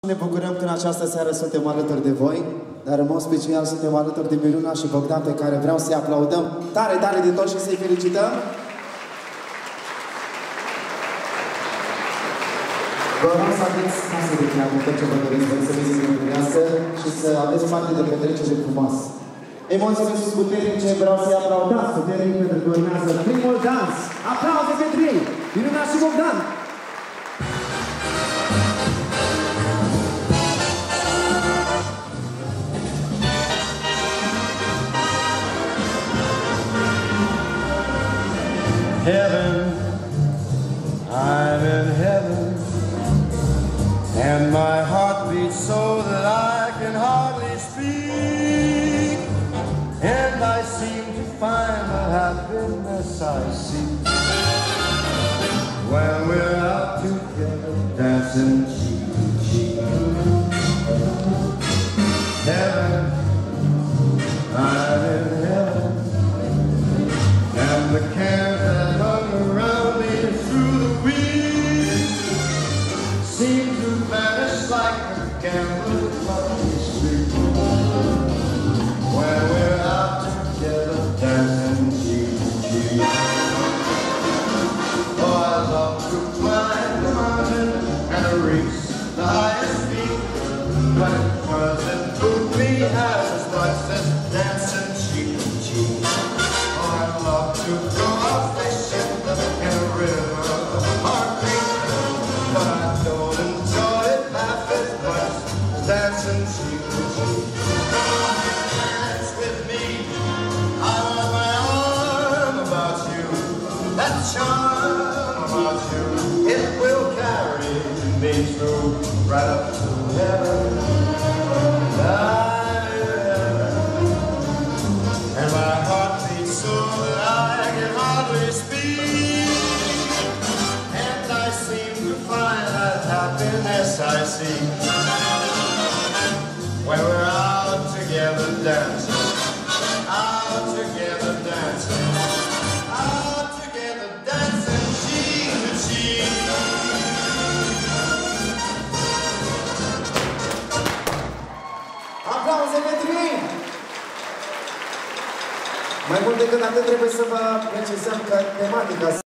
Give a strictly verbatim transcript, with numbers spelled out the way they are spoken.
Ne bucurăm că în această seară suntem alături de voi, dar în mod special suntem alături de Miruna și Bogdan, pe care vreau să-i aplaudăm tare, tare de tot și să-i felicităm. Vă rog să aveți casă de treabă, tot ce vă doriți, să vă să și să aveți parte de petrecere frumoasă. Emoții sus puternice, vreau să-i aplaudați puternic pentru că urmează primul dans. Aplauze pentru ei, Miruna și Bogdan! Heaven, I'm in heaven, and my heart beats so that I can hardly speak, and I seem to find the happiness I seek when we're out together dancing cheek to cheek. Heaven, I'm in heaven, and the cares that hung around me through the week seem to vanish like a gambler's lucky streak when we're out together dancing cheek to cheek. Oh, I love to climb the mountain and reach the highest peak, but does it move me as much as dancing cheek to cheek? Oh, I love to go out fishing in a river of heartbeat, but I don't enjoy it half as much as dancing cheek to cheek. Dance with me, I want my arm about you, that charm about you, it will carry me through right up to heaven. And my heart beats so that I can hardly speak, and I seem to find that happiness I seek when we're out together dancing, out together dancing, out together dancing cheek to cheek. Aplauze pentru ei! Mai mult decât atât trebuie să vă precizăm că tematica